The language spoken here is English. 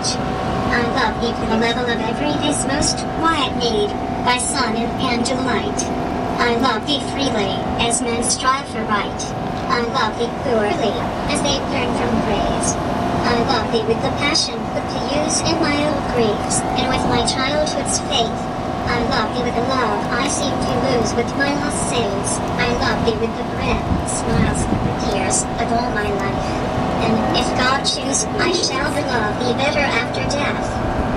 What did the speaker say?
age. I love thee to the level of every day's most quiet need, by sun and candlelight. I love thee freely, as men strive for right. I love thee poorly, as they turn from praise. I love thee with the passion put to use in my old griefs, and with my childhood's faith. I love thee with a love I seem to lose with my lost sails. I love thee with the breath, smiles, and tears of all my life. And if God choose, I shall love thee better after death.